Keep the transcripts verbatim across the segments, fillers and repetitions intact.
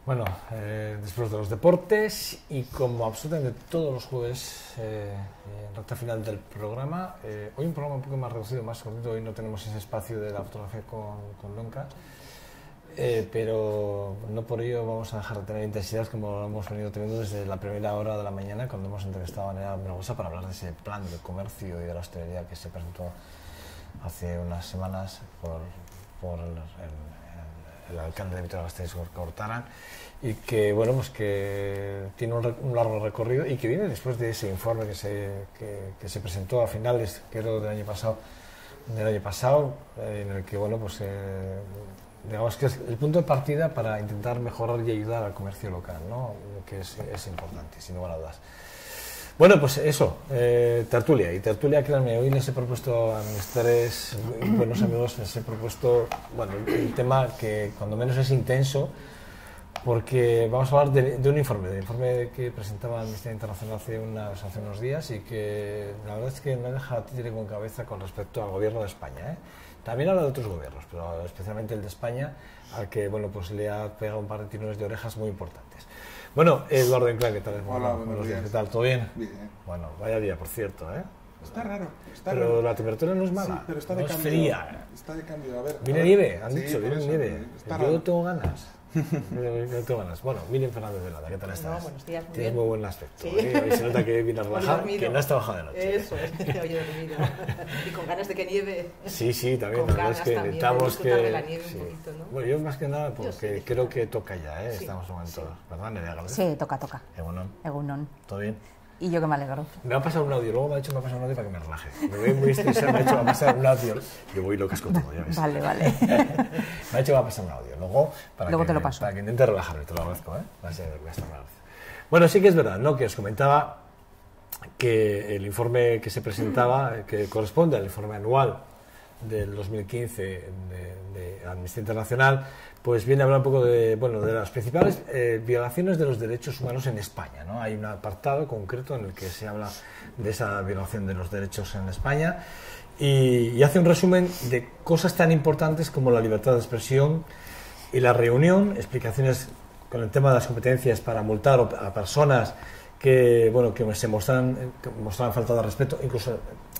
Bueno, eh, después de los deportes y como absolutamente todos los jueves, eh, en recta final del programa, eh, hoy un programa un poco más reducido, más cortito, hoy no tenemos ese espacio de la fotografía con, con Lonca, eh, pero no por ello vamos a dejar de tener intensidad como lo hemos venido teniendo desde la primera hora de la mañana cuando hemos entrevistado a Nerea Melgosa para hablar de ese plan de comercio y de la hostelería que se presentó hace unas semanas por, por el, el, el alcalde de Vitoria-Gasteiz, Cortaran, y que bueno, pues que tiene un, un largo recorrido y que viene después de ese informe que se, que, que se presentó a finales, creo, del año pasado, del año pasado, eh, en el que bueno, pues eh, digamos que es el punto de partida para intentar mejorar y ayudar al comercio local, ¿no? Que es, es importante, sin lugar a dudas. Bueno, pues eso, eh, tertulia. Y tertulia, créanme, hoy les he propuesto a mis tres buenos amigos, les he propuesto, bueno, un tema que cuando menos es intenso, porque vamos a hablar de, de un informe, del informe que presentaba Amnistía Internacional hace, unas, hace unos días y que la verdad es que me deja títere con cabeza con respecto al gobierno de España, ¿eh? También habla de otros gobiernos, pero especialmente el de España, al que bueno, pues le ha pegado un par de tirones de orejas muy importantes. Bueno, Eduardo Enclán, ¿qué tal? Hola, bueno, buenos, buenos días. días. ¿Qué tal? ¿Todo bien? Bien. Bueno, vaya día, por cierto, ¿eh? Está raro, está pero raro. La temperatura no es mala, sí, pero está no de es cambio, fría. Está de cambio, a ver. Viene a ver. nieve, han sí, dicho, viene eso, nieve. Está Yo raro. tengo ganas. Yo tengo ganas. Bueno, Miriam Fernández Velada, ¿qué tal estás? No, buenos días, muy Tienes bien. muy buen aspecto. Sí. ¿eh? Y se nota que vienes relajado, que no has trabajado de noche. Eso, es que hoy he dormido. Y con ganas de que nieve. Sí, sí, también. Con La verdad es que ganas necesitamos también de que. la nieve Sí. un poquito, ¿no? Bueno, yo más que nada porque sí, creo que toca ya, ¿eh? Sí. Estamos en un momento. Sí. ¿Verdad, Nerea Gálvez? Sí, toca, toca. Egunon. Egunon. ¿Todo bien? Y yo que me alegro. Me va a pasar un audio, luego me ha dicho que me va a pasar un audio para que me relaje. Me voy muy estresado, me ha dicho que va a pasar un audio. Yo voy locas con todo, ya ves. Vale, vale. Me ha dicho que va a pasar un audio. Luego, para, luego que, te lo paso. para que intente relajarme, te lo agradezco, ¿eh? Va a ser, va a estar mal. Bueno, sí que es verdad, ¿no? Que os comentaba que el informe que se presentaba, que corresponde al informe anual del dos mil quince de, de Amnistía Internacional, pues viene a hablar un poco de, bueno, de las principales eh, violaciones de los derechos humanos en España, ¿no? Hay un apartado concreto en el que se habla de esa violación de los derechos en España y, y hace un resumen de cosas tan importantes como la libertad de expresión y la reunión, explicaciones con el tema de las competencias para multar a personas que, bueno, que se mostran, que mostran falta de respeto, incluso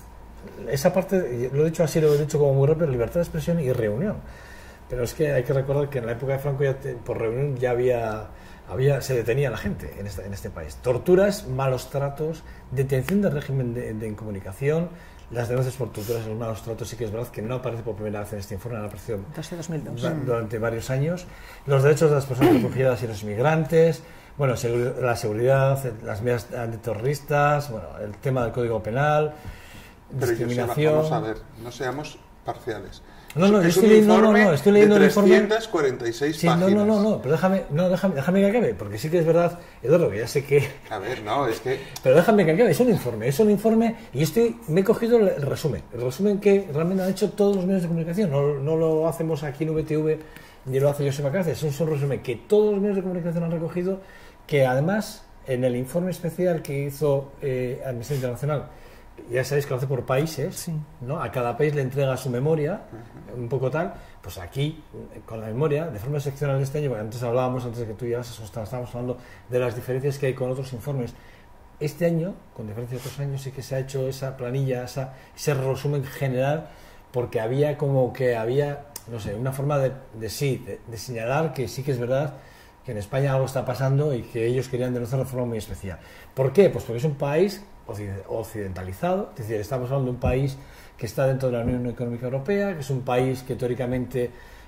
esa parte, lo he dicho así, lo he dicho como muy rápido, libertad de expresión y reunión. Pero es que hay que recordar que en la época de Franco ya te, por reunión ya había, había se detenía a la gente en este, en este país. Torturas, malos tratos, detención del régimen de, de incomunicación, las denuncias por torturas y los malos tratos sí que es verdad que no aparece por primera vez en este informe, han aparecido Desde dos mil dos. durante varios años. Los derechos de las personas refugiadas y los inmigrantes, bueno, la seguridad, las medidas antiterroristas, bueno, el tema del Código Penal, Pero discriminación. Vamos a ver, no seamos parciales. No, no, es estoy, un no, no, informe no, estoy leyendo de el informe. trescientas cuarenta y seis Sí, páginas. no, no, no, no, pero déjame, no, déjame, déjame que acabe, porque sí que es verdad, Eduardo, que ya sé que... A ver, no, es que... Pero déjame que acabe, es un informe, es un informe, y yo estoy, me he cogido el, el resumen, el resumen que realmente han hecho todos los medios de comunicación, no, no lo hacemos aquí en V T V, ni lo hace Joseba Cáceres, es un resumen que todos los medios de comunicación han recogido, que además, en el informe especial que hizo eh, Amnistía Internacional, ya sabéis que lo hace por países, sí. ¿no? A cada país le entrega su memoria, un poco tal, pues aquí, con la memoria, de forma excepcional este año, porque antes hablábamos, antes de que tú llegases, estábamos hablando de las diferencias que hay con otros informes. Este año, con diferencia de otros años, sí que se ha hecho esa planilla, esa, ese resumen general, porque había como que había, no sé, una forma de, de sí, de, de señalar que sí que es verdad que en España algo está pasando y que ellos querían denunciar de forma muy especial. ¿Por qué? Pues porque es un país occidentalizado, es decir, estamos hablando de un país que está dentro de la Unión Económica Europea, que es un país que teóricamente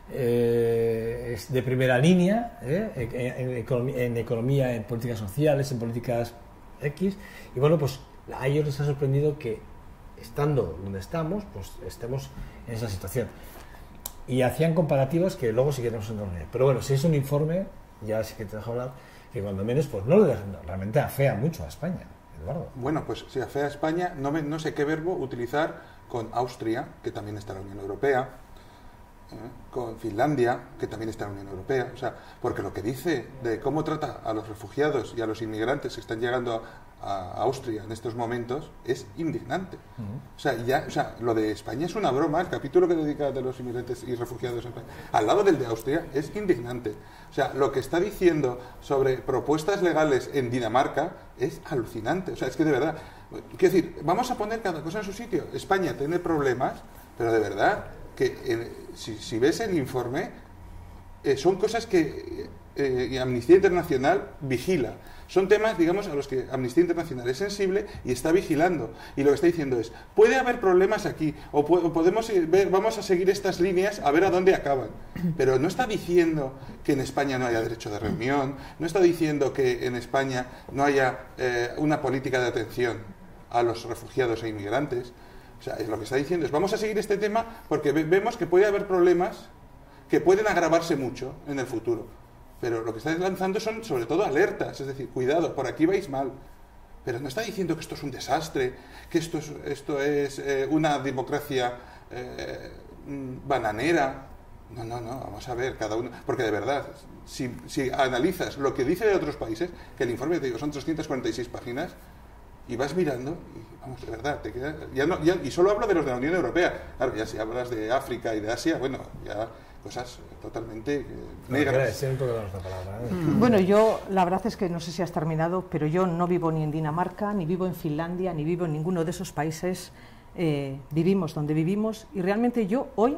eh, es de primera línea eh, en, en, economía, en economía, en políticas sociales, en políticas X, y bueno, pues a ellos les ha sorprendido que estando donde estamos, pues estemos en esa situación. Y hacían comparativas que luego sí queremos entender. Pero bueno, si es un informe, ya sí que te dejo hablar, que cuando menos, pues no le dejan, realmente afea mucho a España. Eduardo. Bueno, pues si afea a España, no, me, no sé qué verbo utilizar con Austria, que también está en la Unión Europea, ¿eh? Con Finlandia, que también está en la Unión Europea, o sea, porque lo que dice de cómo trata a los refugiados y a los inmigrantes que están llegando a, a Austria en estos momentos es indignante. Uh-huh. O sea, ya, o sea, lo de España es una broma, el capítulo que dedica de los inmigrantes y refugiados en España, al lado del de Austria, es indignante. O sea, lo que está diciendo sobre propuestas legales en Dinamarca es alucinante. O sea, es que de verdad, quiero decir, vamos a poner cada cosa en su sitio. España tiene problemas, pero de verdad que eh, si, si ves el informe, eh, son cosas que eh, Amnistía Internacional vigila. Son temas, digamos, a los que Amnistía Internacional es sensible y está vigilando. Y lo que está diciendo es, puede haber problemas aquí, o, po- o podemos ver, vamos a seguir estas líneas a ver a dónde acaban. Pero no está diciendo que en España no haya derecho de reunión, no está diciendo que en España no haya eh, una política de atención a los refugiados e inmigrantes. O sea, lo que está diciendo es, vamos a seguir este tema porque ve- vemos que puede haber problemas que pueden agravarse mucho en el futuro. Pero lo que está lanzando son, sobre todo, alertas. Es decir, cuidado, por aquí vais mal. Pero no está diciendo que esto es un desastre, que esto es, esto es eh, una democracia eh, bananera. No, no, no, vamos a ver, cada uno... Porque de verdad, si, si analizas lo que dice de otros países, que el informe, te digo, son trescientas cuarenta y seis páginas, y vas mirando, y vamos, de verdad, te queda, ya no, ya, y solo hablo de los de la Unión Europea. Claro, ya si hablas de África y de Asia, bueno, ya cosas totalmente eh, negras. Bueno, yo la verdad es que no sé si has terminado, pero yo no vivo ni en Dinamarca, ni vivo en Finlandia, ni vivo en ninguno de esos países. Eh, vivimos donde vivimos y realmente yo hoy,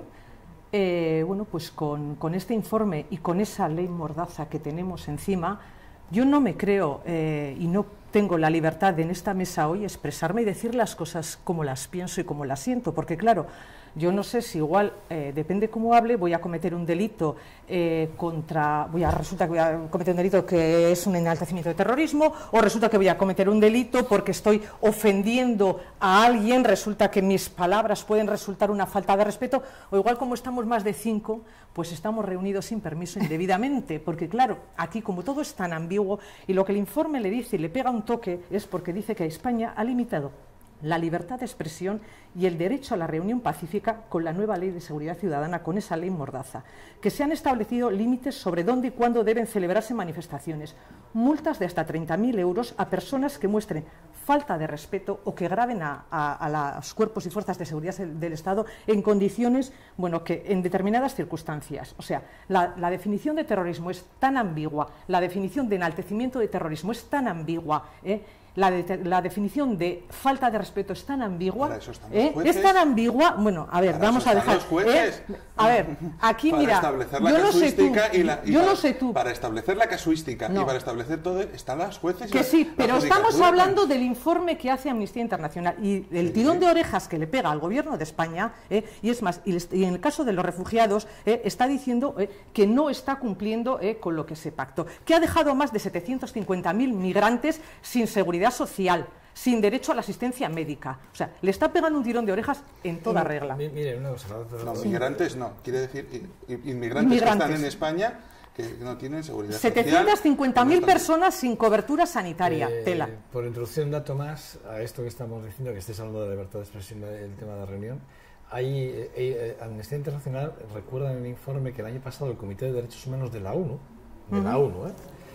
eh, bueno, pues con, con este informe y con esa ley mordaza que tenemos encima, yo no me creo eh, y no tengo la libertad de en esta mesa hoy expresarme y decir las cosas como las pienso y como las siento, porque claro, yo no sé si igual, eh, depende cómo hable, voy a cometer un delito eh, contra, voy a, resulta que voy a cometer un delito que es un enaltecimiento de terrorismo, o resulta que voy a cometer un delito porque estoy ofendiendo a alguien, resulta que mis palabras pueden resultar una falta de respeto, o igual como estamos más de cinco, pues estamos reunidos sin permiso indebidamente, porque claro, aquí como todo es tan ambiguo, y lo que el informe le dice y le pega un toque es porque dice que España ha limitado la libertad de expresión y el derecho a la reunión pacífica con la nueva Ley de Seguridad Ciudadana, con esa ley mordaza, que se han establecido límites sobre dónde y cuándo deben celebrarse manifestaciones, multas de hasta treinta mil euros a personas que muestren falta de respeto o que graben a, a, a los cuerpos y fuerzas de seguridad del Estado en condiciones, bueno, que en determinadas circunstancias. O sea, la, la definición de terrorismo es tan ambigua, la definición de enaltecimiento de terrorismo es tan ambigua, ¿eh? La, de, la definición de falta de respeto es tan ambigua, ¿eh? Es tan ambigua, bueno, a ver, para vamos a dejar, ¿eh? A ver, aquí para mira, establecer la yo no sé tú, y la, y yo para, no sé tú, para establecer la casuística no. y para establecer todo, están las jueces. Que y sí, la, pero la estamos hablando del informe que hace Amnistía Internacional y el sí, tirón sí. de orejas que le pega al gobierno de España, ¿eh? Y es más, y, y en el caso de los refugiados, ¿eh? Está diciendo ¿eh? que no está cumpliendo ¿eh? con lo que se pactó, que ha dejado más de setecientos cincuenta mil migrantes sin seguridad social, sin derecho a la asistencia médica. O sea, le está pegando un tirón de orejas en toda regla. Mire, una cosa. No, migrantes no, quiere decir inmigrantes, inmigrantes que están en España que no tienen seguridad setecientas cincuenta mil social. personas sin cobertura sanitaria, Eh, tela. Por introducir un dato más a esto que estamos diciendo, que estés hablando de libertad de expresión, el tema de la reunión, hay, eh, eh, Amnistía Internacional recuerda en el informe que el año pasado el Comité de Derechos Humanos de la ONU, de uh-huh. la ONU, ¿eh?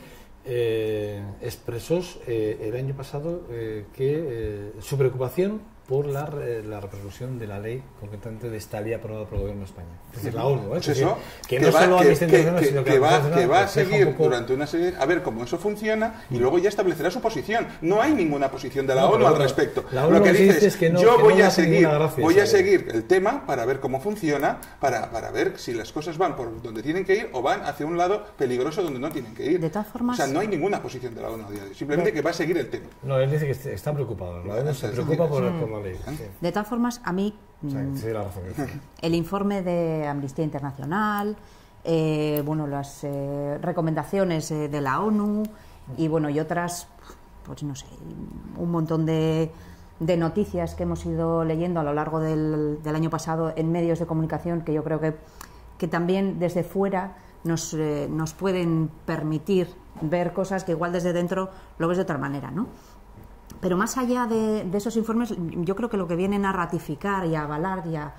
Eh, expresó eh, el año pasado eh, que eh, su preocupación por la, eh, la repercusión de la ley concretamente de esta ley aprobada por el gobierno de España. Es decir, la ONU, ¿eh? Pues eso, que, que, que no va, solo que, Amnistía Internacional, que, sino que, que va, que va a seguir seguir un poco... durante una serie, a ver cómo eso funciona y luego ya establecerá su posición. No hay ninguna posición de la no, ONU al no, respecto. La ONU lo que dice es que no, yo que voy no a seguir, gracia, voy a seguir el tema para ver cómo funciona, para, para ver si las cosas van por donde tienen que ir o van hacia un lado peligroso donde no tienen que ir. De todas formas, o sea, no hay ninguna posición de la ONU a día de hoy. Simplemente no. que va a seguir el tema. No, él dice que está preocupado. La ONU se preocupa por, por la ley. Sí. De todas formas, a mí o sea, sí, la razón. el informe de Amnistía Internacional, eh, bueno, las eh, recomendaciones eh, de la ONU y bueno y otras, pues no sé, un montón de, de noticias que hemos ido leyendo a lo largo del, del año pasado en medios de comunicación que yo creo que, que también desde fuera nos, eh, nos pueden permitir ver cosas que igual desde dentro lo ves de otra manera, ¿no? Pero más allá de, de esos informes, yo creo que lo que vienen a ratificar y a avalar y a,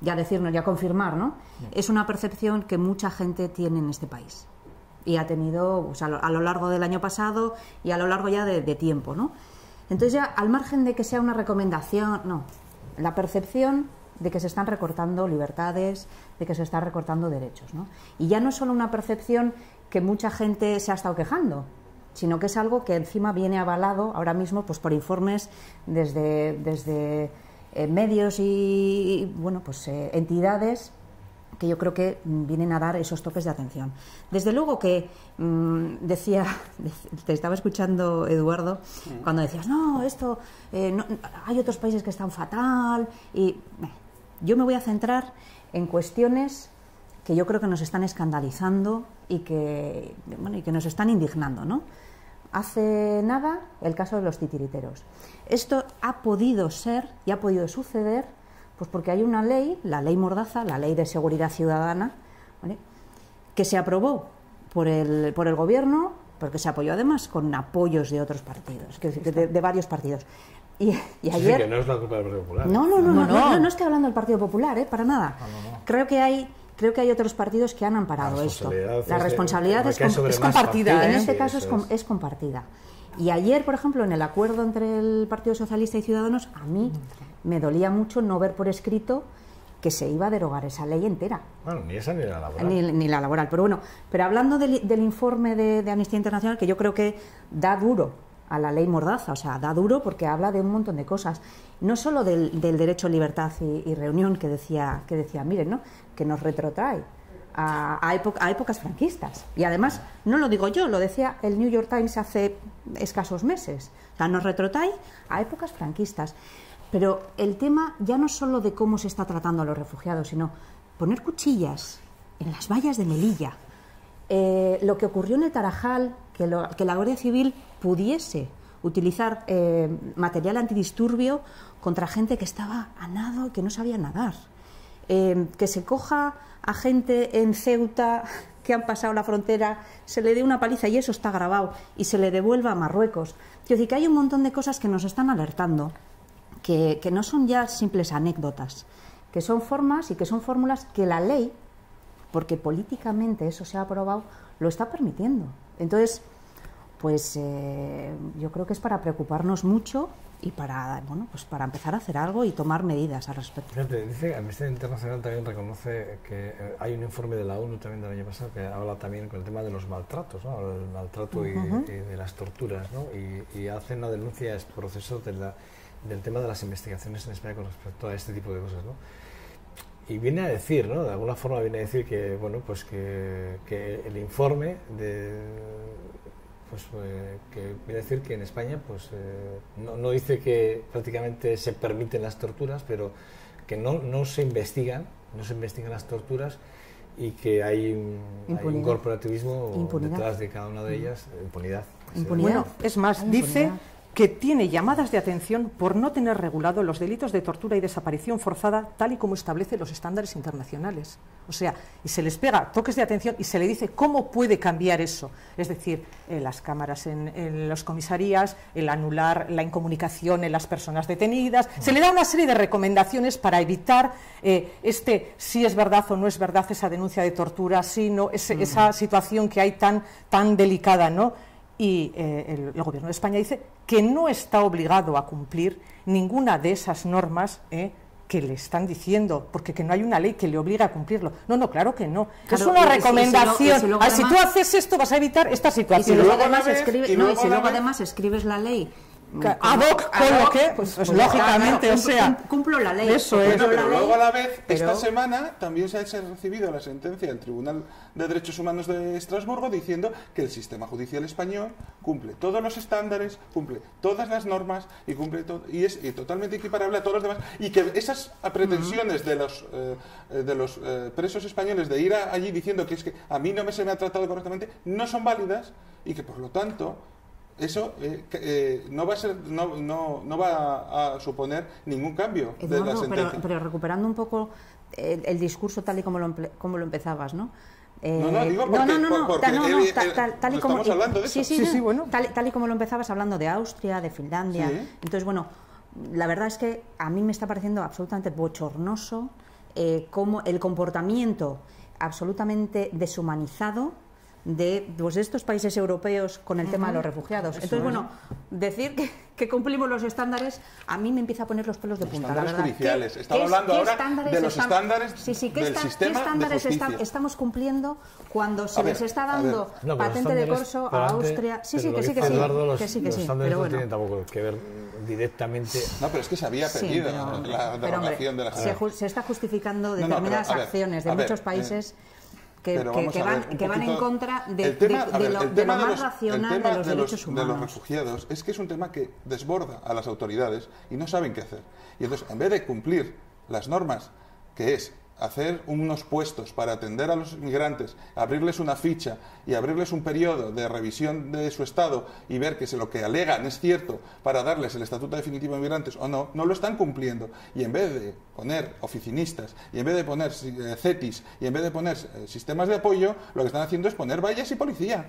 ya decirnos, ya confirmar, ¿no? Es una percepción que mucha gente tiene en este país y ha tenido, o sea, a lo largo del año pasado y a lo largo ya de, de tiempo, ¿no? Entonces ya, al margen de que sea una recomendación, no, la percepción de que se están recortando libertades, de que se están recortando derechos, ¿no? Y ya no es solo una percepción que mucha gente se ha estado quejando, sino que es algo que encima viene avalado ahora mismo pues por informes desde, desde eh, medios y, y bueno, pues eh, entidades que yo creo que vienen a dar esos toques de atención. Desde luego que mmm, decía, te estaba escuchando, Eduardo, cuando decías, no, esto, eh, no, hay otros países que están fatal, y eh, yo me voy a centrar en cuestiones que yo creo que nos están escandalizando y que, bueno, y que nos están indignando, ¿no? Hace nada, el caso de los titiriteros. Esto ha podido ser y ha podido suceder pues porque hay una ley, la ley Mordaza, la ley de seguridad ciudadana, ¿vale?, que se aprobó por el, por el gobierno, porque se apoyó además con apoyos de otros partidos, que, de, de varios partidos. Y, y ayer... Sí, que no es la culpa del Partido Popular. No, no, no, no, no, no, no estoy hablando del Partido Popular, ¿eh? Para nada. No, no, no. Creo que hay... Creo que hay otros partidos que han amparado la esto. La responsabilidad es, es, es compartida. En ¿eh? este caso sí, es, com es compartida. Y ayer, por ejemplo, en el acuerdo entre el Partido Socialista y Ciudadanos, a mí me dolía mucho no ver por escrito que se iba a derogar esa ley entera. Bueno, ni esa ni la laboral. Ni, ni la laboral. Pero bueno, pero hablando del, del informe de, de Amnistía Internacional, que yo creo que da duro a la ley Mordaza, o sea, da duro porque habla de un montón de cosas, no solo del, del derecho a libertad y, y reunión que decía, que decía, miren, ¿no?, que nos retrotrae a, a, época, a épocas franquistas. Y además, no lo digo yo, lo decía el New York Times hace escasos meses. O sea, nos retrotrae a épocas franquistas. Pero el tema ya no es solo de cómo se está tratando a los refugiados, sino poner cuchillas en las vallas de Melilla. Eh, lo que ocurrió en el Tarajal, que, lo, que la Guardia Civil pudiese utilizar eh, material antidisturbio contra gente que estaba a nado y que no sabía nadar. Eh, que se coja a gente en Ceuta que han pasado la frontera, se le dé una paliza, y eso está grabado, y se le devuelva a Marruecos. Es decir, que hay un montón de cosas que nos están alertando, que, que no son ya simples anécdotas, que son formas y que son fórmulas que la ley, porque políticamente eso se ha aprobado, lo está permitiendo. Entonces, pues eh, yo creo que es para preocuparnos mucho y para, bueno, pues para empezar a hacer algo y tomar medidas al respecto. Fíjate, dice que Amnistía Internacional también reconoce que hay un informe de la ONU también del año pasado que habla también con el tema de los maltratos, ¿no?, el maltrato uh-huh. y, y de las torturas, ¿no?, y, y hace una denuncia a este proceso de la, del tema de las investigaciones en España con respecto a este tipo de cosas, ¿no? Y viene a decir, ¿no?, de alguna forma viene a decir que, bueno, pues que, que el informe de... pues eh, que viene a decir que en España pues eh, no, no dice que prácticamente se permiten las torturas, pero que no, no se investigan, no se investigan las torturas, y que hay un, hay un corporativismo impunidad. Detrás de cada una de ellas, impunidad. Impunidad. Bueno, es más, dice que tiene llamadas de atención por no tener regulado los delitos de tortura y desaparición forzada tal y como establecen los estándares internacionales. O sea, y se les pega toques de atención y se le dice cómo puede cambiar eso. Es decir, eh, las cámaras en, en las comisarías, el anular la incomunicación en las personas detenidas. Se le da una serie de recomendaciones para evitar eh, este si es verdad o no es verdad esa denuncia de tortura, si no, ese, uh-huh. esa situación que hay tan, tan delicada, ¿no? Y eh, el, el Gobierno de España dice que no está obligado a cumplir ninguna de esas normas eh, que le están diciendo, porque que no hay una ley que le obligue a cumplirlo. No, no, claro que no. Claro, es una y, recomendación. Y si, y si, luego, además, si tú haces esto vas a evitar esta situación. Y si luego, además, escribe, y luego, no, y si luego además escribes la ley ad hoc con lo que, pues, pues lógicamente, claro, o sea, cumplo la ley. Eso es. Bueno, pero luego a la vez, pero... esta semana también se ha recibido la sentencia del Tribunal de Derechos Humanos de Estrasburgo diciendo que el sistema judicial español cumple todos los estándares, cumple todas las normas y cumple todo, y es y totalmente equiparable a todos los demás, y que esas pretensiones uh-huh. de los eh, de los eh, presos españoles de ir a, allí diciendo que es que a mí no me se me ha tratado correctamente no son válidas, y que por lo tanto eso eh, eh, no va a ser, no, no, no va a, a suponer ningún cambio Eduardo, de la sentencia. Pero, pero recuperando un poco el, el discurso tal y como lo, emple, como lo empezabas, ¿no? Eh, no, no, digo porque, no, no, no, porque no, no, él, tal, tal, tal y como, estamos hablando de eso. Sí, sí, sí, no, sí, bueno. tal, tal y como lo empezabas hablando de Austria, de Finlandia. Sí. Entonces, bueno, la verdad es que a mí me está pareciendo absolutamente bochornoso eh, cómo el comportamiento absolutamente deshumanizado de, pues, de estos países europeos con el uh-huh. tema de los refugiados. Eso Entonces, es. bueno, decir que, que cumplimos los estándares a mí me empieza a poner los pelos de los punta. Estándares la verdad. judiciales. ¿Qué, Estaba qué, hablando qué ahora estándares de los están, estándares sí, sí, ¿qué del está, sistema ¿qué estándares de justicia? está, estamos cumpliendo cuando se a ver, les está dando no, patente de corso a Austria? Sí, sí, que sí, que sí. Eduardo, los, que sí, que los sí. estándares Pero no bueno. tienen tampoco que ver directamente. No, pero es que se había pedido sí, pero, la derogación de la se, ju- se está justificando no, no, determinadas pero, ver, acciones de ver, muchos países. Eh, Que, que, que, van, que van en contra de, el tema, de, de, ver, lo, el de tema lo más de los, racional el tema de los de derechos los, humanos. de los refugiados es que es un tema que desborda a las autoridades y no saben qué hacer. Y entonces, en vez de cumplir las normas, que es hacer unos puestos para atender a los migrantes, abrirles una ficha y abrirles un periodo de revisión de su estado y ver que si lo que alegan es cierto para darles el estatuto definitivo de migrantes o no, no lo están cumpliendo. Y en vez de poner oficinistas, y en vez de poner eh, cetis, y en vez de poner eh, sistemas de apoyo, lo que están haciendo es poner vallas y policía.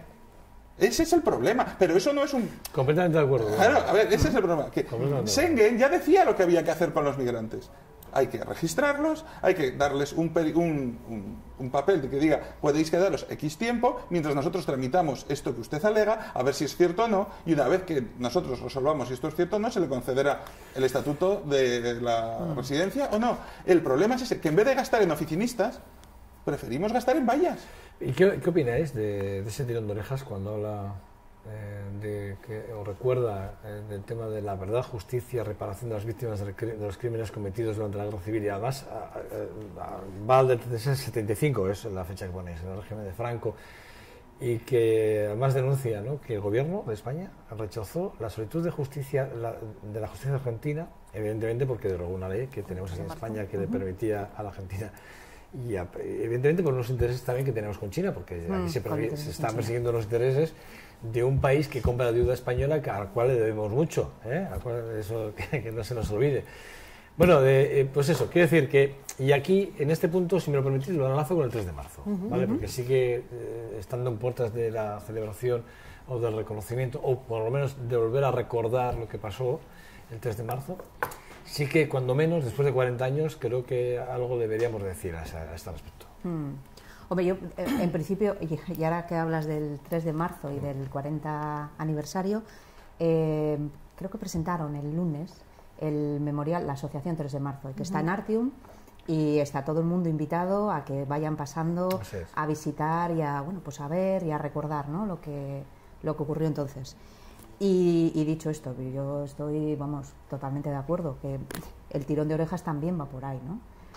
Ese es el problema, pero eso no es un... Completamente de acuerdo. Claro, a ver, ese es el problema. Que Schengen ya decía lo que había que hacer con los migrantes. Hay que registrarlos, hay que darles un, peri- un, un, un papel de que diga podéis quedaros X tiempo mientras nosotros tramitamos esto que usted alega, a ver si es cierto o no, y una vez que nosotros resolvamos si esto es cierto o no, se le concederá el estatuto de la mm. residencia o no. El problema es ese, que en vez de gastar en oficinistas, preferimos gastar en vallas. ¿Y qué, qué opináis de, de ese tirón de orejas cuando habla eh, de que os recuerda eh, del tema de la verdad, justicia, reparación de las víctimas de, de los crímenes cometidos durante la guerra civil? Y además a, a, a, va al de setenta y cinco, es la fecha que ponéis, en el régimen de Franco, y que además denuncia, ¿no?, que el gobierno de España rechazó la solicitud de justicia la, de la justicia argentina, evidentemente porque derogó una ley que tenemos aquí en España que le permitía a la Argentina. Y a, evidentemente por los intereses también que tenemos con China, porque aquí se, persigue, se están persiguiendo los intereses de un país que compra la deuda española, al cual le debemos mucho, ¿eh? Al cual, eso que, que no se nos olvide. Bueno, de, eh, pues eso, quiero decir que, y aquí en este punto, si me lo permitís, lo enlazo con el tres de marzo, uh-huh, ¿vale? Porque sí que eh, estando en puertas de la celebración o del reconocimiento, o por lo menos de volver a recordar lo que pasó el tres de marzo, sí que cuando menos, después de cuarenta años, creo que algo deberíamos decir a, esa, a este respecto. Mm. Hombre, yo en principio, y ahora que hablas del tres de marzo y del cuarenta aniversario, eh, creo que presentaron el lunes el memorial, la asociación tres de marzo, que uh-huh. está en Artium, y está todo el mundo invitado a que vayan pasando a visitar y a, bueno, pues a ver y a recordar, ¿no?, lo que, lo que ocurrió entonces. Y, y dicho esto, yo estoy, vamos, totalmente de acuerdo, que el tirón de orejas también va por ahí, ¿no?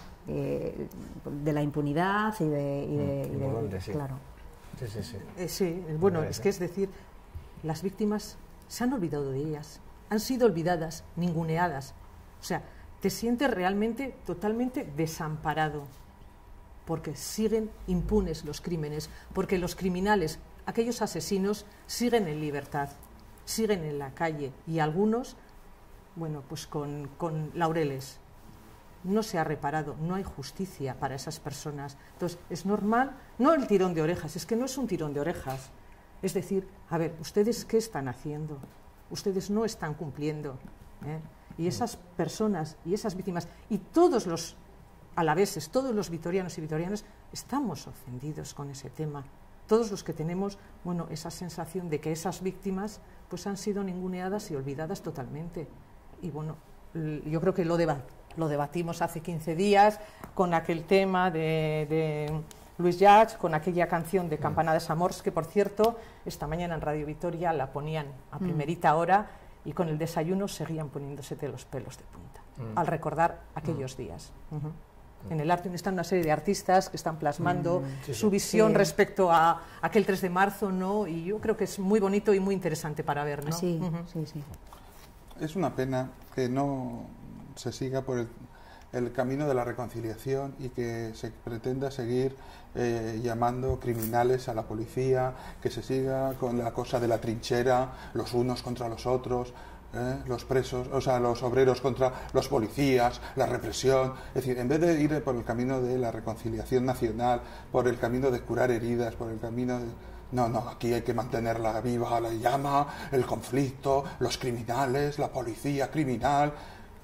Eh, de la impunidad y de... Y de, y de, Importante, sí. Claro. Sí, sí, sí. Eh, sí, bueno, es que es decir, las víctimas se han olvidado de ellas, han sido olvidadas, ninguneadas. O sea, te sientes realmente totalmente desamparado, porque siguen impunes los crímenes, porque los criminales, aquellos asesinos, siguen en libertad, siguen en la calle, y algunos, bueno, pues con, con laureles. No se ha reparado, no hay justicia para esas personas. Entonces, es normal, no el tirón de orejas, es que no es un tirón de orejas. Es decir, a ver, ¿ustedes qué están haciendo? Ustedes no están cumpliendo, ¿eh? Y esas personas y esas víctimas y todos los alaveses, todos los vitorianos y vitorianas estamos ofendidos con ese tema. Todos los que tenemos, bueno, esa sensación de que esas víctimas pues han sido ninguneadas y olvidadas totalmente. Y bueno, yo creo que lo, deba lo debatimos hace quince días con aquel tema de, de Luis Llach, con aquella canción de Campanadas Amors, que por cierto, esta mañana en Radio Vitoria la ponían a primerita hora, y con el desayuno seguían poniéndose los pelos de punta, mm. al recordar aquellos mm. días. Uh-huh. En el Artium están una serie de artistas que están plasmando mm, sí, su visión sí. respecto a aquel tres de marzo, ¿no? Y yo creo que es muy bonito y muy interesante para ver, ¿no? Sí, uh-huh. sí, sí. Es una pena que no se siga por el, el camino de la reconciliación y que se pretenda seguir eh, llamando criminales a la policía, que se siga con la cosa de la trinchera, los unos contra los otros. ¿Eh? Los presos, o sea, los obreros contra los policías, la represión. Es decir, en vez de ir por el camino de la reconciliación nacional, por el camino de curar heridas, por el camino de... No, no, aquí hay que mantenerla viva la llama, el conflicto, los criminales, la policía criminal.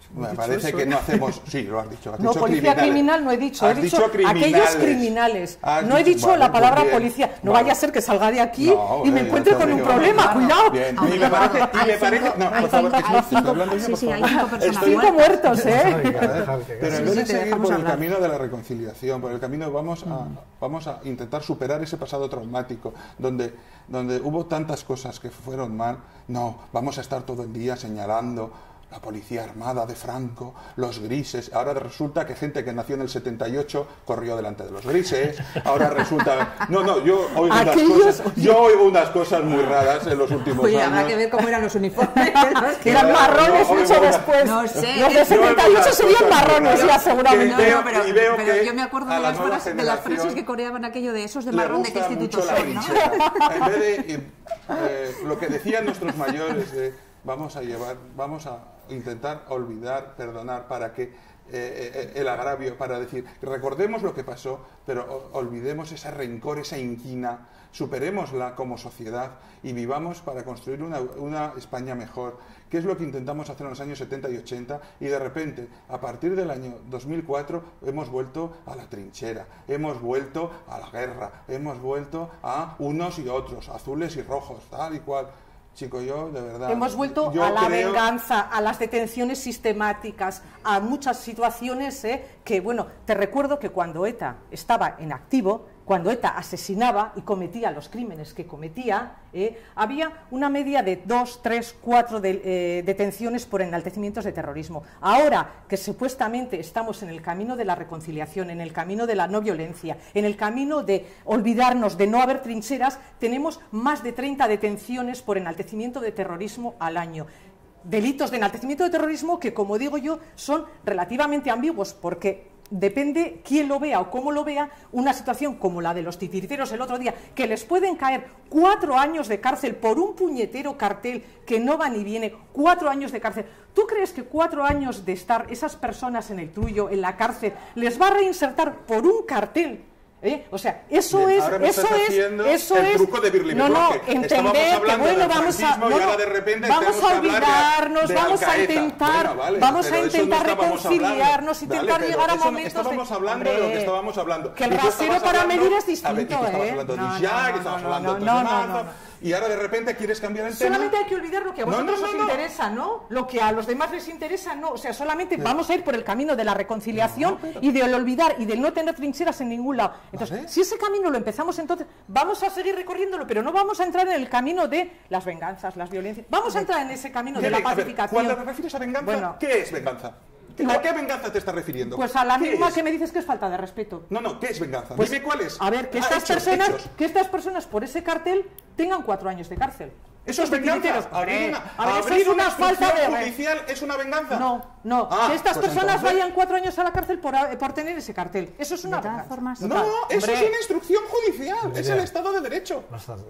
Me parece eso, que ¿eh? no hacemos... Sí, lo has dicho. Has no, dicho policía criminales. criminal no he dicho. He dicho, dicho aquellos criminales. Has no he dicho vale, la palabra pues policía. No vale. vaya a ser que salga de aquí no, y me eh, encuentre con un digo, problema. Claro. Cuidado. Bien. Y me parece... Y me parece no, por favor, estoy hablando yo, por sí, favor. hay cinco personas Cinco muertos, ¿eh? Pero en vez de seguir por el camino de la reconciliación, por el camino vamos a, vamos a intentar superar ese pasado traumático, donde, donde hubo tantas cosas que fueron mal. No, vamos a estar todo el día señalando la policía armada de Franco, los grises. Ahora resulta que gente que nació en el setenta y ocho corrió delante de los grises. Ahora resulta... No, no, yo oigo, unas cosas, yo oigo unas cosas muy raras en los últimos Oye, años. habrá que ver cómo eran los uniformes. Que eran marrones no, mucho no, después. No sé. Los de setenta y ocho serían marrones, ya seguramente. Veo, no, pero, y veo pero que yo me acuerdo de las, frases, de las frases que coreaban aquello de esos de marrón, de qué instituto son, ¿no? En vez de eh, lo que decían nuestros mayores de vamos a llevar, vamos a intentar olvidar, perdonar, para que eh, eh, el agravio, para decir, recordemos lo que pasó, pero olvidemos ese rencor, esa inquina, superémosla como sociedad y vivamos para construir una, una España mejor, que es lo que intentamos hacer en los años setenta y ochenta, y de repente, a partir del año dos mil cuatro, hemos vuelto a la trinchera, hemos vuelto a la guerra, hemos vuelto a unos y otros, azules y rojos, tal y cual. Chico, yo, de verdad... Hemos vuelto a la creo... venganza, a las detenciones sistemáticas, a muchas situaciones eh, que, bueno, te recuerdo que cuando ETA estaba en activo, cuando ETA asesinaba y cometía los crímenes que cometía, eh, había una media de dos, tres, cuatro de, eh, detenciones por enaltecimientos de terrorismo. Ahora que supuestamente estamos en el camino de la reconciliación, en el camino de la no violencia, en el camino de olvidarnos de no haber trincheras, tenemos más de treinta detenciones por enaltecimiento de terrorismo al año. Delitos de enaltecimiento de terrorismo que, como digo yo, son relativamente ambiguos, porque depende quién lo vea o cómo lo vea, una situación como la de los titiriteros el otro día, que les pueden caer cuatro años de cárcel por un puñetero cartel que no va ni viene, cuatro años de cárcel. ¿Tú crees que cuatro años de estar esas personas en el Trullo, en la cárcel, les va a reinsertar por un cartel? ¿Eh? O sea, eso Bien, es, ahora me eso estás es, haciendo eso el es. truco de Birli no, no, Estábamos entender que bueno, vamos a, no, y ahora de repente vamos a olvidarnos, de vamos a Al-Qaeda. intentar, Bueno, vale, vamos a pero intentar no reconciliarnos, hablando. intentar Vale, llegar a eso momentos. Estábamos de, hablando hombre, de lo que estábamos hablando. Que el Y tú rasero estabas para hablando, medir es a ver, y distinto, tú estabas ¿eh? hablando de No, Isaac, no, y estabas no, hablando no, de no, Maza, no, no. y ahora de repente quieres cambiar el tema. Solamente hay que olvidar lo que a vosotros no, no, no, os no. interesa, ¿no? Lo que a los demás les interesa, no. O sea, solamente sí. vamos a ir por el camino de la reconciliación no, pero... y del olvidar y del no tener trincheras en ningún lado. Entonces, ¿vale? Si ese camino lo empezamos, entonces vamos a seguir recorriéndolo, pero no vamos a entrar en el camino de las venganzas, las violencias. Vamos a entrar en ese camino de la pacificación. Cuando te refieres a venganza, bueno, ¿qué es venganza? ¿A qué venganza te estás refiriendo? Pues a la misma es? que me dices que es falta de respeto. No, no, ¿qué es venganza? Pues, dime cuál es. A ver, que ah, estas hechos, personas, hechos. que estas personas por ese cartel tengan cuatro años de cárcel. Eso es venganza. Abrir una, a ver, abrir es una, una falta de judicial es una venganza. No, no. Ah, que estas pues personas entonces... vayan cuatro años a la cárcel por, por tener ese cartel. Eso es una de todas venganza. formas. No, no, eso Hombre. es una instrucción judicial. Mira. Es el Estado de Derecho.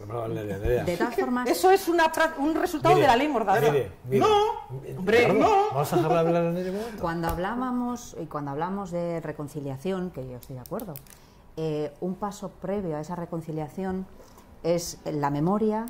De todas formas. Eso es una, un resultado mire, de la ley Mordaza. Mire, mire. No, hombre, no. Vamos a dejarla hablar en el momento. Cuando hablábamos y cuando hablamos de reconciliación, que yo estoy de acuerdo, eh, un paso previo a esa reconciliación es la memoria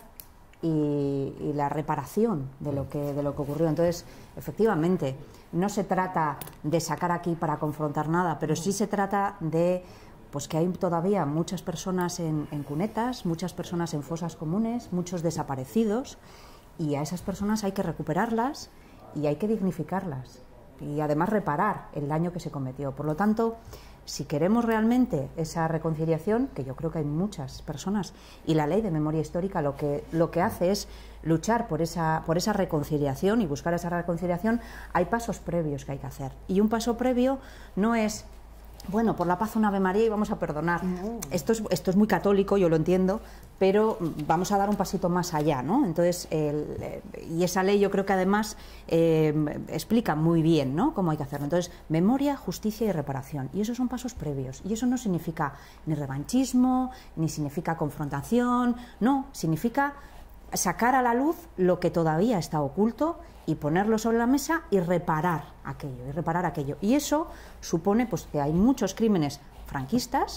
y, y la reparación de lo que de lo que ocurrió. Entonces, efectivamente, no se trata de sacar aquí para confrontar nada, pero sí se trata de pues que hay todavía muchas personas en, en cunetas, muchas personas en fosas comunes, muchos desaparecidos, y a esas personas hay que recuperarlas y hay que dignificarlas y además reparar el daño que se cometió. Por lo tanto, si queremos realmente esa reconciliación, que yo creo que hay muchas personas, y la ley de memoria histórica lo que, lo que hace es luchar por esa, por esa reconciliación y buscar esa reconciliación, hay pasos previos que hay que hacer. Y un paso previo no es, bueno, por la paz un Ave María y vamos a perdonar. No. Esto es, esto es muy católico, yo lo entiendo, pero vamos a dar un pasito más allá, ¿no? Entonces, el, y esa ley yo creo que además eh, explica muy bien, ¿no?, cómo hay que hacerlo. Entonces, memoria, justicia y reparación. Y esos son pasos previos. Y eso no significa ni revanchismo, ni significa confrontación, no, significa sacar a la luz lo que todavía está oculto y ponerlo sobre la mesa y reparar aquello, y reparar aquello. Y eso supone pues que hay muchos crímenes franquistas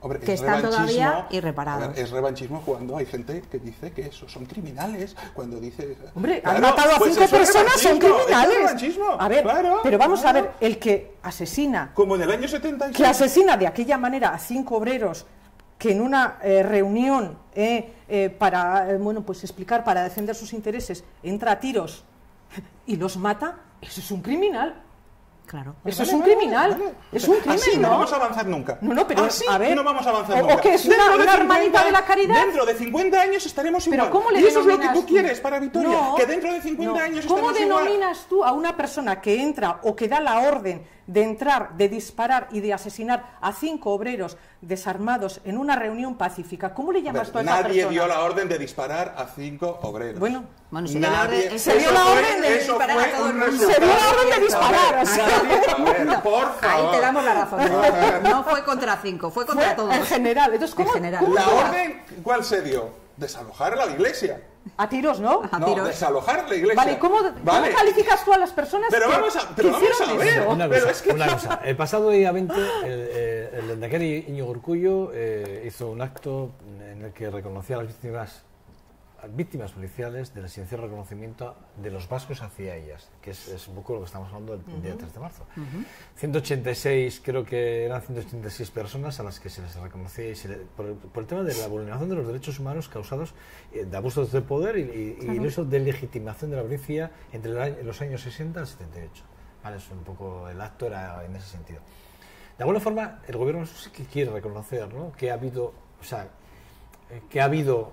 Hombre, que es están todavía revanchismo. irreparados. A ver, es revanchismo cuando hay gente que dice que esos son criminales, cuando dice... Hombre, Claro, han matado a pues cinco eso es personas, son revanchismo, eso es criminales. revanchismo, A ver, claro, pero vamos claro. a ver, el que asesina, Como en el año setenta y seis. que asesina de aquella manera a cinco obreros que en una eh, reunión eh, eh, para eh, bueno pues explicar, para defender sus intereses, entra a tiros y los mata, eso es un criminal. Claro. Eso Vale, es un vale, criminal, vale, vale. es O sea, un crimen, así no ¿no? vamos a avanzar nunca. No, no, pero así a ver, no vamos a avanzar o- nunca. o que es Dentro una- de una cincuenta hermanita de la caridad. Dentro de cincuenta años estaremos Pero igual. ¿cómo le y eso es lo que denominas tú quieres para Vitoria, No, que dentro de cincuenta no. años ¿Cómo estaremos igual. denominas tú a una persona que entra o que da la orden de entrar, de disparar y de asesinar a cinco obreros desarmados en una reunión pacífica? ¿Cómo le A llamas ver, tú a esa nadie persona? dio la orden de disparar a cinco obreros. Bueno, Bueno, se dio la Nadie- orden- se dio eso la fue- orden de eso disparar a fue todo un el mundo. resultado. Se dio la orden de A ver, disparar, o sea, nadie- a ver, por favor. Ahí te damos la razón. No fue contra cinco, fue contra fue todos. en general. Entonces, ¿cómo, En general. cómo La se llama? orden, ¿cuál se dio? Desalojar la iglesia. A tiros, ¿no? A No, tiros. desalojar la iglesia. Vale, ¿y ¿cómo, Vale. ¿cómo calificas tú a las personas Pero que, vamos a- que pero vamos hicieron a ver. eso? Una Pero cosa, es que- una cosa. El pasado día veinte, el, eh, el lehendakari Íñigo Urkullu eh, hizo un acto en el que reconocía a las víctimas, a víctimas policiales del sincero reconocimiento de los vascos hacia ellas, que es, es un poco lo que estamos hablando el uh-huh. día tres de marzo. Uh-huh. ciento ochenta y seis, creo que eran ciento ochenta y seis personas a las que se les reconocía y se le, por, el, por el tema de la vulneración de los derechos humanos causados eh, de abusos de poder y, y, uh-huh. y eso de legitimación de la violencia entre el año, los años sesenta al setenta y ocho. Vale, es un poco, el acto era en ese sentido. De alguna forma, el gobierno sí que quiere reconocer, ¿no?, que ha habido, o sea, eh, que ha habido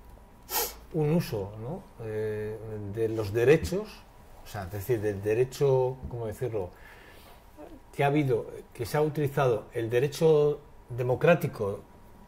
un uso, ¿no?, eh, de los derechos, o sea, es decir, del derecho, ¿cómo decirlo?, que ha habido, que se ha utilizado el derecho democrático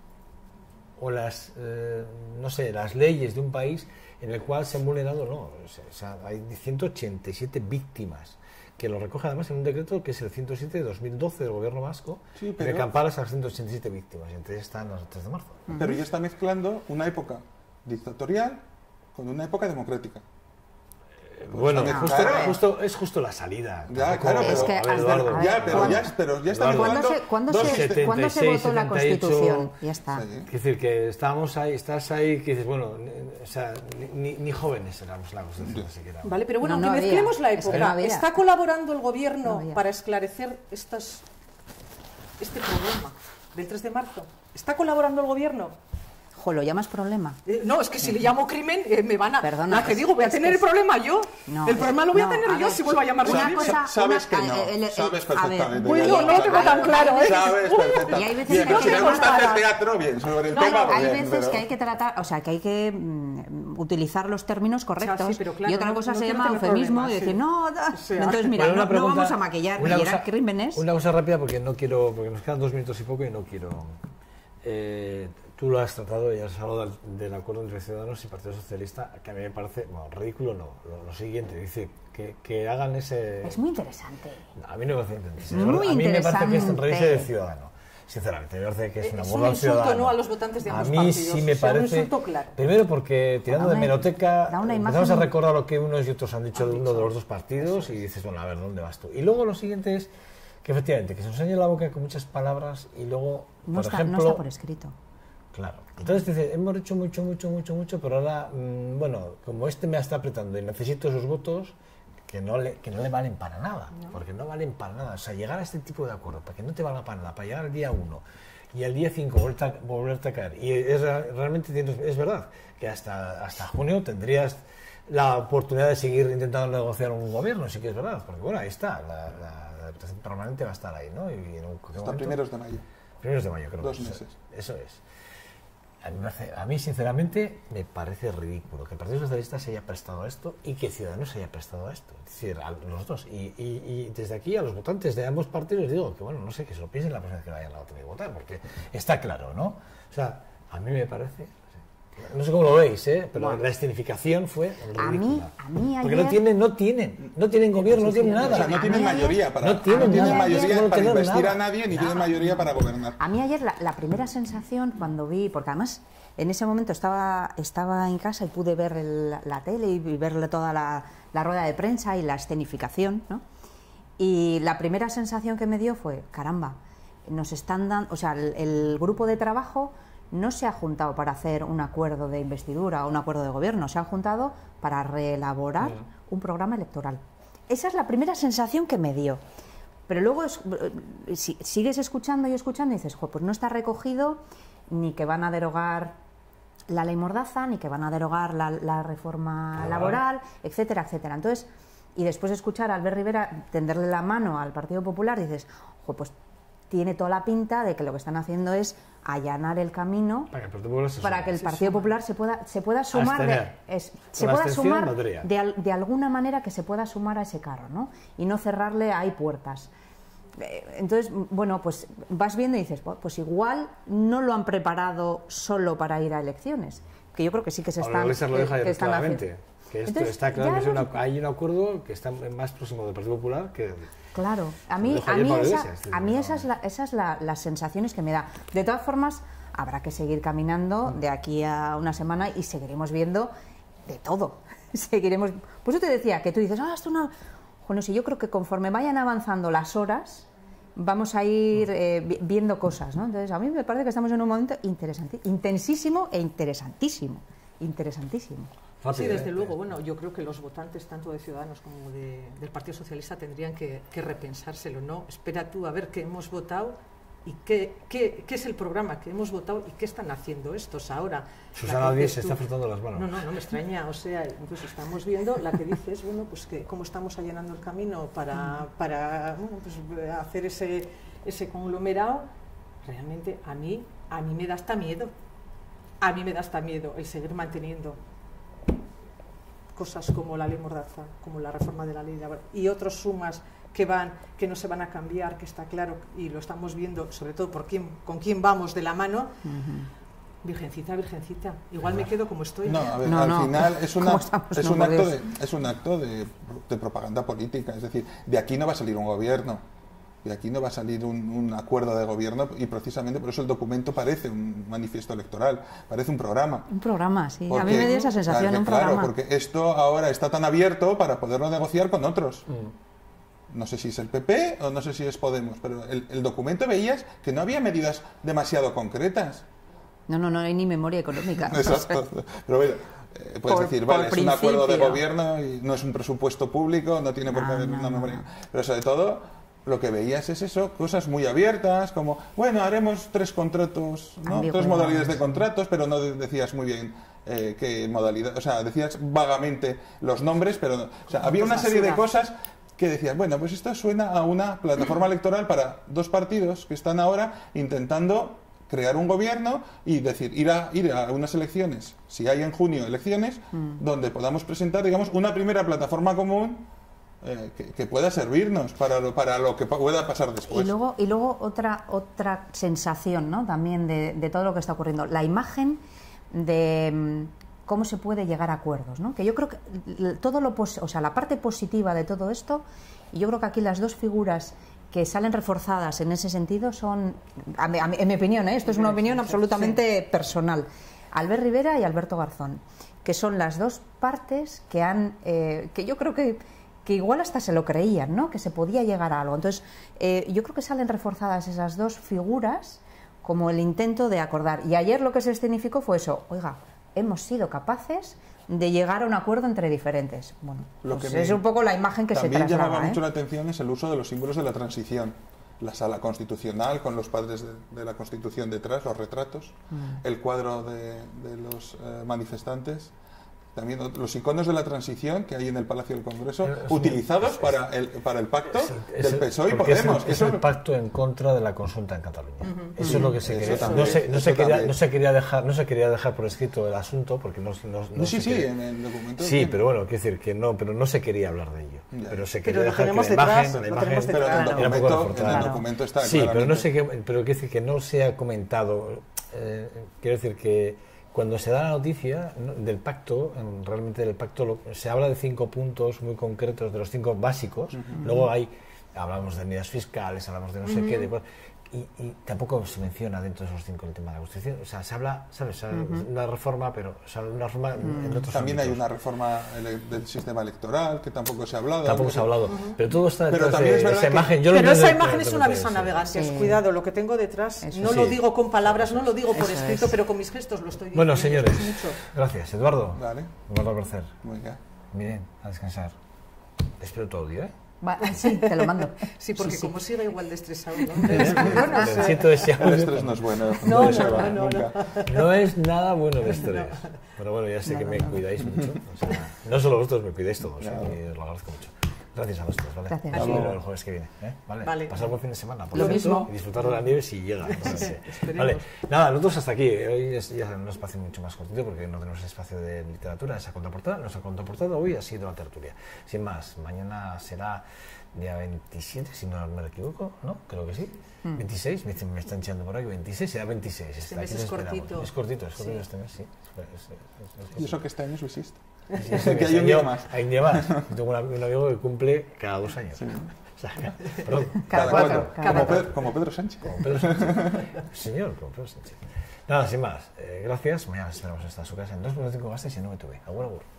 o las, eh, no sé, las leyes de un país en el cual se han vulnerado, no, o sea, hay ciento ochenta y siete víctimas, que lo recoge además en un decreto que es el ciento siete de dos mil doce del gobierno vasco, sí, pero... que ampara a las ciento ochenta y siete víctimas, y entre ellas están las tres de marzo. Pero ya está mezclando una época dictatorial con una época democrática. Eh, bueno, pues justo, claro. justo, es justo la salida. Ya, claro, es pero, que, a ver, Eduardo, a ver, ya, pero, ya, pero ya está ¿Cuándo mezclando se, ¿cuándo dos se, sistemas. ¿cuándo se votó la Constitución? Ya está. Sí. Es decir, que estábamos ahí, estás ahí, que dices, bueno, o sea, ni, ni jóvenes éramos la Constitución, así que era. Vale, pero bueno, No, no aunque había. mezclemos la Es que época, no había. ¿está colaborando el gobierno No había. para esclarecer estas, este problema del tres de marzo? ¿Está colaborando el gobierno? Jo, ¿lo llamas problema? Eh, no, es que si le llamo crimen, eh, me van a... Perdona, ¿a que es- digo? ¿Voy a es tener que el problema yo? No, el problema lo voy no, a tener a yo ver, si vuelvo a llamarlo una crimen. cosa- Sabes una- que no, el- el- sabes a ver, perfectamente. bueno, ya no lo tengo tan claro, ¿eh? Sabes Uy, perfectamente. y hay veces Bien, que no si te le gusta hacer comparas. teatro, bien, sobre el No, tema, no, pues Hay bien, veces pero- que hay que tratar, o sea, que hay que mm, utilizar los términos correctos sí, pero claro, y otra no- cosa no se quiero llama tener eufemismo problemas, y decir, sí. no, da. O sea, Entonces, mira, Bueno, no, una no pregunta- vamos a maquillar una y cosa- eran crímenes. Una cosa rápida porque no quiero, porque nos quedan dos minutos y poco y no quiero. Eh, tú lo has tratado y has hablado del, del acuerdo entre Ciudadanos y Partido Socialista, que a mí me parece, bueno, ridículo no, lo, lo siguiente, dice que, que hagan ese... Es muy interesante. A mí no me parece interesante. Muy a mí me parece que es un interesante. revise del ciudadano. Sinceramente, me parece que es una Es burla un al insulto, ciudadano. ¿no?, a los votantes de ambos A mí partidos, sí me o sea, un parece... insulto claro. Primero porque tirando Da de una- hemeroteca da una empezamos a imagen- recordar lo que unos y otros han dicho de uno de los dos partidos y dices, bueno, a ver, ¿dónde vas tú? Y luego lo siguiente es que efectivamente, que se nos enseña la boca con muchas palabras y luego, No por está, ejemplo... no está por escrito. Claro. Entonces dice, hemos hecho mucho, mucho, mucho, mucho, pero ahora, mmm, bueno, como este me está apretando y necesito esos votos, que no le, que no le valen para nada, no. porque no valen para nada. O sea, llegar a este tipo de acuerdo, para que no te valga para nada, para llegar al día uno y al día cinco volverte a, volverte a caer. Y es, realmente tienes, es verdad que hasta, hasta junio tendrías la oportunidad de seguir intentando negociar un gobierno, sí que es verdad, porque bueno, ahí está, la, la, la representación permanente va a estar ahí, ¿no? Y en un, Hasta momento, primeros de mayo. Primeros de mayo, creo. Dos que meses. Eso, eso es. A mí, me hace, a mí, sinceramente, me parece ridículo que el Partido Socialista se haya prestado a esto y que Ciudadanos se haya prestado a esto. Es decir, a los dos. Y, y, y desde aquí a los votantes de ambos partidos les digo que, bueno, no sé, que se lo piensen la próxima vez que vayan a la otra y votar, porque está claro, ¿no? O sea, a mí me parece... No sé cómo lo veis, ¿eh? Pero bueno, la escenificación fue ridícula. A mí, a mí ayer... Porque no tienen, no tienen, no tienen gobierno, no tienen nada. O sea, no tienen mayoría para, no tienen, no tienen nada, mayoría no para tienen investir nada. a nadie, ni Nada. tienen mayoría para gobernar. A mí ayer la, la primera sensación cuando vi, porque además en ese momento estaba, estaba en casa y pude ver el, la tele y ver toda la, la rueda de prensa y la escenificación, ¿no? Y la primera sensación que me dio fue, caramba, nos están dando, o sea, el, el grupo de trabajo no se ha juntado para hacer un acuerdo de investidura o un acuerdo de gobierno, se han juntado para reelaborar yeah. un programa electoral. Esa es la primera sensación que me dio. Pero luego es, si, sigues escuchando y escuchando y dices, pues no está recogido ni que van a derogar la ley Mordaza, ni que van a derogar la, la reforma ah, laboral, etcétera, etcétera. Entonces, y después de escuchar a Albert Rivera tenderle la mano al Partido Popular, dices, pues tiene toda la pinta de que lo que están haciendo es allanar el camino para que el Partido Popular se, para que el Partido Popular se pueda, se pueda sumar, de, es, se pueda sumar de, de alguna manera que se pueda sumar a ese carro, ¿no? Y no cerrarle ahí puertas. Entonces, bueno, pues vas viendo y dices, pues igual no lo han preparado solo para ir a elecciones, que yo creo que sí que se están, que, lo deja que están haciendo. Que esto Entonces, está claro que una, hay un acuerdo que está más próximo del Partido Popular que... Claro, a mí, a mí, esa, a mí esa es, la, esa es la, las sensaciones que me da. De todas formas, habrá que seguir caminando de aquí a una semana y seguiremos viendo de todo. Seguiremos. Pues yo te decía que tú dices, ah, esto no... Bueno, sí, yo creo que conforme vayan avanzando las horas, vamos a ir eh, viendo cosas, ¿no? Entonces, a mí me parece que estamos en un momento interesante, intensísimo e interesantísimo. Interesantísimo. Sí, desde luego. Bueno, yo creo que los votantes, tanto de Ciudadanos como de, del Partido Socialista, tendrían que, que repensárselo, ¿no? Espera tú a ver qué hemos votado y qué, qué, qué es el programa que hemos votado y qué están haciendo estos ahora. Susana Díez se está frotando las manos. No, no, no me extraña. O sea, incluso estamos viendo la que dices, bueno, pues que cómo estamos allanando el camino para, para bueno, pues hacer ese, ese conglomerado. Realmente a mí, a mí me da hasta miedo. A mí me da hasta miedo el seguir manteniendo cosas como la ley Mordaza, como la reforma de la ley laboral y otros sumas que van, que no se van a cambiar, que está claro y lo estamos viendo, sobre todo por quién, con quién vamos de la mano. Uh-huh. Virgencita, virgencita, igual me quedo como estoy. No, a ver, no, al no. final es, una, es, un acto de, es un acto de, de propaganda política, es decir, de aquí no va a salir un gobierno. De aquí no va a salir un, un acuerdo de gobierno y precisamente por eso el documento parece un manifiesto electoral, parece un programa. Un programa, sí. Porque, a mí me dio esa sensación, claro, un programa. Claro, porque esto ahora está tan abierto para poderlo negociar con otros. Mm. No sé si es el P P o no sé si es Podemos, pero el, el documento veías que no había medidas demasiado concretas. No, no, no hay ni memoria económica. Exacto. Pero bueno, eh, puedes por, decir, vale, es principio. un acuerdo de gobierno y no es un presupuesto público, no tiene por qué no, haber no, una memoria. No. Pero sobre todo... lo que veías es eso, cosas muy abiertas, como, bueno, haremos tres contratos, ¿no? tres modalidades de contratos, pero no decías muy bien eh, qué modalidad, o sea, decías vagamente los nombres, pero, o sea, había una serie de cosas que decías, bueno, pues esto suena a una plataforma electoral para dos partidos que están ahora intentando crear un gobierno y decir, ir a, ir a unas elecciones, si hay en junio elecciones, mm. donde podamos presentar, digamos, una primera plataforma común Eh, que, que pueda servirnos para lo, para lo que pueda pasar después. Y luego, y luego otra, otra sensación, ¿no? También de, de todo lo que está ocurriendo, la imagen de um, cómo se puede llegar a acuerdos, ¿no? Que yo creo que todo lo pos o sea, la parte positiva de todo esto, y yo creo que aquí las dos figuras que salen reforzadas en ese sentido son, a mi, a mi, en mi opinión, ¿eh? Esto es una opinión absolutamente sí. personal, Albert Rivera y Alberto Garzón, que son las dos partes que han, eh, que yo creo que que igual hasta se lo creían, ¿no? Que se podía llegar a algo. Entonces, eh, yo creo que salen reforzadas esas dos figuras como el intento de acordar. Y ayer lo que se escenificó fue eso. Oiga, hemos sido capaces de llegar a un acuerdo entre diferentes. Bueno, lo pues que es un poco la imagen que se traslada. También llamaba ¿eh? mucho la atención es el uso de los símbolos de la transición. La sala constitucional con los padres de, de la Constitución detrás, los retratos, mm. el cuadro de, de los eh, manifestantes. También los iconos de la transición que hay en el Palacio del Congreso, es utilizados es, para, el, para el pacto es el, del P S O E y Podemos. Es el, es el pacto en contra de la consulta en Cataluña. Uh-huh. Eso uh-huh. es lo que se eso quería. También, no, se, no, se quería no se quería dejar no se quería dejar por escrito el asunto porque no, no, no, no sí sí quería. en el documento. Sí, que... pero bueno, quiero decir que no, pero no se quería hablar de ello. Ya. Pero se quería pero dejar que la detrás, imagen, la imagen pero en el documento, en el documento está sí, pero no sé qué, pero quiero decir que no se ha comentado. Eh, quiero decir que cuando se da la noticia del pacto, realmente del pacto lo, se habla de cinco puntos muy concretos, de los cinco básicos. Uh-huh. Luego hay, hablamos de medidas fiscales, hablamos de no sé uh-huh. qué, de, y, y tampoco se menciona dentro de esos cinco el tema de la Constitución. O sea, se habla, ¿sabes? Se habla de una reforma, pero se habla de una reforma en, en otros También ámbitos. hay una reforma ele- del sistema electoral que tampoco se ha hablado. Tampoco se ha hablado. Pero todo está Pero detrás también de es verdad esa que- imagen. Yo lo Pero entiendo esa de- imagen de- es de- una de- visa sí. navegantes. Sí. Cuidado, lo que tengo detrás Eso no sí. lo digo con palabras, no lo digo por Eso escrito, es. pero con mis gestos lo estoy Bueno, diciendo. señores, Es mucho. gracias. Eduardo, Vale, Eduardo Bercer. venga. Miren, a descansar. Espero tu audio, ¿eh? Va, sí, te lo mando. Sí, porque Sí, sí. como siga igual de estresado, ¿no? Bueno, siento ese El audio. estrés no es bueno. No, de eso no, va, no, nunca. No es nada bueno el estrés. Pero bueno, ya sé No, que no, me no. cuidáis mucho. O sea, no solo vosotros, me cuidáis todos. ¿eh? Claro. Y os lo agradezco mucho. Gracias a vosotros, ¿vale? Gracias. Nos Hasta vemos luego. el jueves que viene. ¿eh? ¿Vale? Vale. Pasar buen fin de semana. Por Lo cierto, mismo. Y disfrutar de la nieve si llega. ¿vale? Esperemos. Vale. Nada, nosotros hasta aquí. Hoy es ya un espacio mucho más cortito porque no tenemos espacio de literatura, esa contraportada. Nuestra contraportada hoy ha sido la tertulia. Sin más, mañana será día veintisiete, si no me equivoco, ¿no? Creo que sí. Mm. veintiséis, me, dicen- me están echando por ahí, veintiséis, será veintiséis. Este Aquí mes nos es esperamos. cortito. Es cortito, es cortito Sí. este mes, sí. Es- es- es- es- Y eso que este año es bisiesto. Sí, que sí, hay este un día año más. Hay un día más. Tengo un am- un amigo que cumple cada dos años. O sea, perdón, Cada cuatro. cuatro, cada Como, cuatro. Pedro, como Pedro Sánchez. como Pedro Sánchez. Señor, como Pedro Sánchez. Nada, sin más. Eh, gracias. Mañana esperamos estar en su casa en dos punto cinco gastes y no me tuve. Agur, agur.